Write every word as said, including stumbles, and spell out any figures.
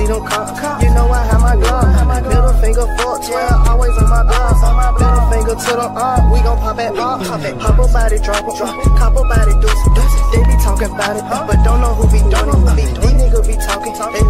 see them cops. You know I have my glove. Middle finger full twelve, always on my gloves. Middle finger to the arm, we gon' pop it up. Pop a body, drop it, cop a body, do some. They be talking about it, but don't know who be doing it. These niggas be talking, they